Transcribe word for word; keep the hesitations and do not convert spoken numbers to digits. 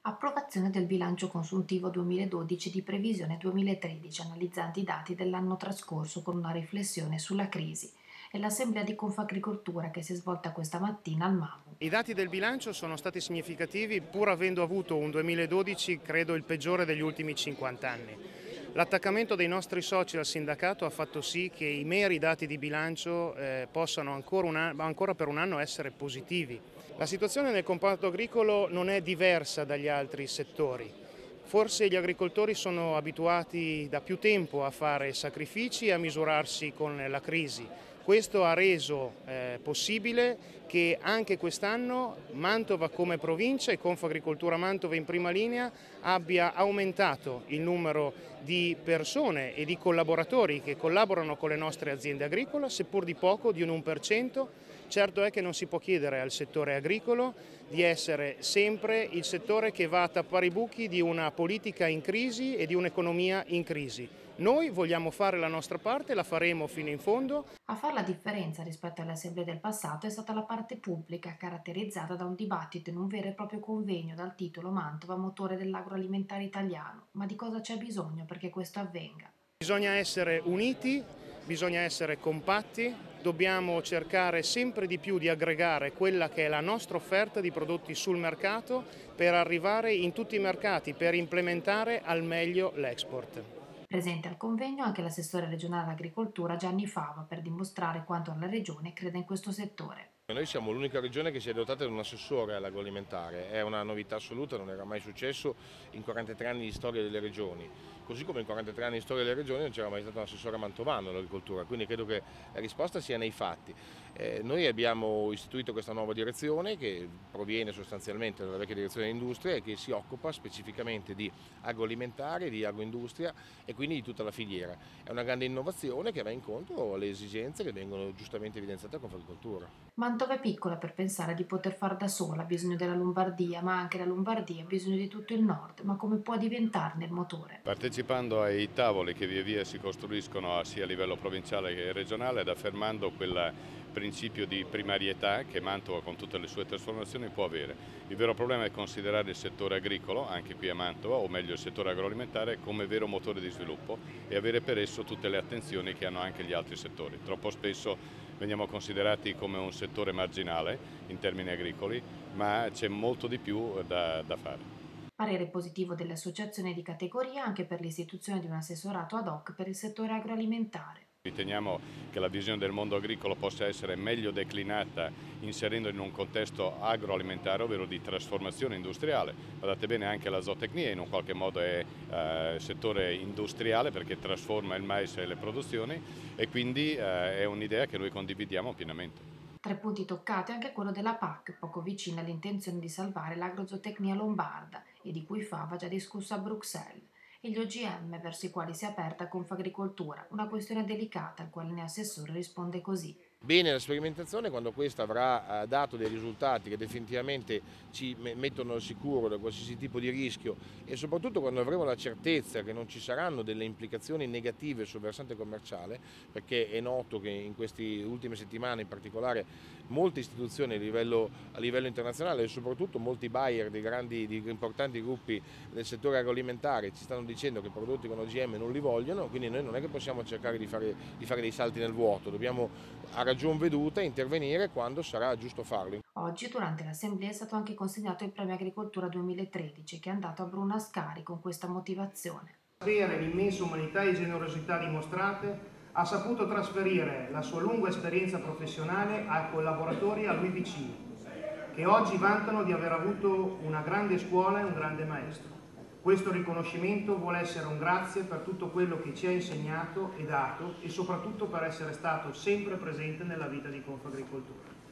Approvazione del bilancio consuntivo duemiladodici di previsione duemilatredici, analizzando i dati dell'anno trascorso con una riflessione sulla crisi. È l'assemblea di Confagricoltura che si è svolta questa mattina al Mamu. I dati del bilancio sono stati significativi pur avendo avuto un duemiladodici credo il peggiore degli ultimi cinquanta anni. L'attaccamento dei nostri soci al sindacato ha fatto sì che i meri dati di bilancio eh, possano ancora, un anno, ancora per un anno essere positivi. La situazione nel comparto agricolo non è diversa dagli altri settori. Forse gli agricoltori sono abituati da più tempo a fare sacrifici e a misurarsi con la crisi. Questo ha reso eh, possibile che anche quest'anno Mantova come provincia e Confagricoltura Mantova in prima linea abbia aumentato il numero di persone e di collaboratori che collaborano con le nostre aziende agricole, seppur di poco, di un uno per cento. Certo è che non si può chiedere al settore agricolo di essere sempre il settore che va a tappare i buchi di una politica in crisi e di un'economia in crisi. Noi vogliamo fare la nostra parte, la faremo fino in fondo. A far la differenza rispetto alle assemblee del passato è stata la parte pubblica, caratterizzata da un dibattito in un vero e proprio convegno dal titolo Mantova, motore dell'agroalimentare italiano. Ma di cosa c'è bisogno perché questo avvenga? Bisogna essere uniti, bisogna essere compatti, dobbiamo cercare sempre di più di aggregare quella che è la nostra offerta di prodotti sul mercato per arrivare in tutti i mercati, per implementare al meglio l'export. Presente al convegno anche l'assessore regionale all'agricoltura Gianni Fava per dimostrare quanto la regione crede in questo settore. Noi siamo l'unica regione che si è dotata di un assessore all'agroalimentare, è una novità assoluta, non era mai successo in quarantatré anni di storia delle regioni, così come in quarantatré anni di storia delle regioni non c'era mai stato un assessore mantovano all'agricoltura, quindi credo che la risposta sia nei fatti. Eh, noi abbiamo istituito questa nuova direzione che proviene sostanzialmente dalla vecchia direzione dell'industria e che si occupa specificamente di agroalimentare, di agroindustria e quindi di tutta la filiera. È una grande innovazione che va incontro alle esigenze che vengono giustamente evidenziate con Confagricoltura. Mantova è piccola per pensare di poter far da sola, ha bisogno della Lombardia, ma anche la Lombardia ha bisogno di tutto il nord, ma come può diventarne il motore? Partecipando ai tavoli che via via si costruiscono sia a livello provinciale che regionale ed affermando quel principio di primarietà che Mantova con tutte le sue trasformazioni può avere. Il vero problema è considerare il settore agricolo, anche qui a Mantova, o meglio il settore agroalimentare, come vero motore di sviluppo e avere per esso tutte le attenzioni che hanno anche gli altri settori. Troppo spesso veniamo considerati come un settore marginale in termini agricoli, ma c'è molto di più da, da fare. Parere positivo delle associazioni di categoria anche per l'istituzione di un assessorato ad hoc per il settore agroalimentare. Riteniamo che la visione del mondo agricolo possa essere meglio declinata inserendo in un contesto agroalimentare, ovvero di trasformazione industriale. Guardate bene, anche la zootecnia in un qualche modo è eh, settore industriale perché trasforma il mais e le produzioni e quindi eh, è un'idea che noi condividiamo pienamente. Tra i punti toccati anche quello della P A C, poco vicina all'intenzione di salvare l'agrozootecnia lombarda e di cui Fava ha già discusso a Bruxelles, e gli O G M verso i quali si è aperta Confagricoltura, una questione delicata al quale il assessore risponde così. Bene la sperimentazione quando questa avrà eh, dato dei risultati che definitivamente ci mettono al sicuro da qualsiasi tipo di rischio e soprattutto quando avremo la certezza che non ci saranno delle implicazioni negative sul versante commerciale, perché è noto che in queste ultime settimane in particolare molte istituzioni a livello, a livello internazionale e soprattutto molti buyer di grandi, di importanti gruppi del settore agroalimentare ci stanno dicendo che i prodotti con O G M non li vogliono, quindi noi non è che possiamo cercare di fare, di fare dei salti nel vuoto, dobbiamo a ragion veduta intervenire quando sarà giusto farlo. Oggi durante l'assemblea è stato anche consegnato il Premio Agricoltura duemilatredici che è andato a Bruno Ascari con questa motivazione. Per l'immensa umanità e generosità dimostrate ha saputo trasferire la sua lunga esperienza professionale a collaboratori a lui vicini, che oggi vantano di aver avuto una grande scuola e un grande maestro. Questo riconoscimento vuole essere un grazie per tutto quello che ci ha insegnato e dato e soprattutto per essere stato sempre presente nella vita di Confagricoltura.